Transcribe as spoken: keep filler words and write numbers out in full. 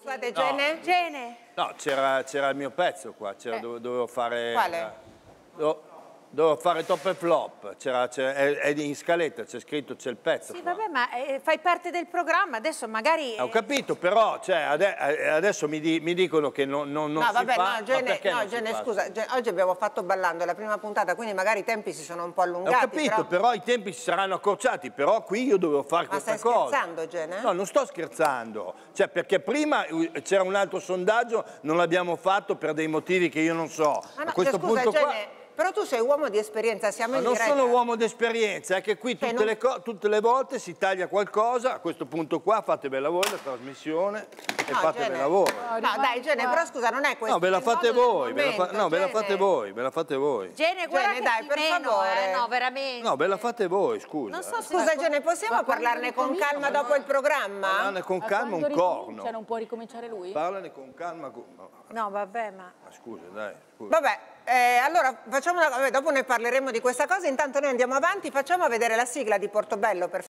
Scusate, Gene? No. Gene? No, c'era il mio pezzo qua, Eh. dovevo fare... Quale? Eh, dovevo, dovevo fare top e flop, c'era, è, è in scaletta, c'è scritto, c'è il pezzo. Sì, qua. vabbè, ma eh, fai parte del programma, adesso magari... Eh... Ho capito, però cioè, ade adesso mi, di mi dicono che non, non, non no, si vabbè, fa, no, Gene, ma no, Gene scusa, Gene, oggi abbiamo fatto ballando la prima puntata, quindi magari i tempi si sono un po' allungati. Ho capito, però, però... però i tempi si saranno accorciati, però qui io dovevo fare ma questa stai cosa. scherzando, Gene? No, non sto scherzando, cioè perché prima c'era un altro sondaggio, non l'abbiamo fatto per dei motivi che io non so. Ma no, A questo cioè, scusa, punto Gene, qua... però tu sei uomo di esperienza, siamo Ma in non diretta. sono uomo d'esperienza, è che qui tutte, non... le tutte le volte si taglia qualcosa, a questo punto qua fatevela voi la trasmissione e no, fatevela Gene. voi. No, dai Gene, però scusa, non è questo. No, ve la fate voi, ve la fa... no, ve la Gene. fate voi, ve la fate voi. Gene, guarda Gene, che dai, ti per meno, favore. eh, no, veramente. No, ve la fate voi, scusa. Non so se Scusa la... Gene, possiamo parlarne con calma dopo il programma? Parlane con calma un corno. Cioè non può ricominciare lui? Parlane con calma. Con... No, vabbè, ma... Ma scusa, dai, scusa. Vabbè, eh, allora facciamo una... Vabbè, dopo ne parleremo di questa cosa, intanto noi andiamo avanti, facciamo vedere la sigla di Portobello per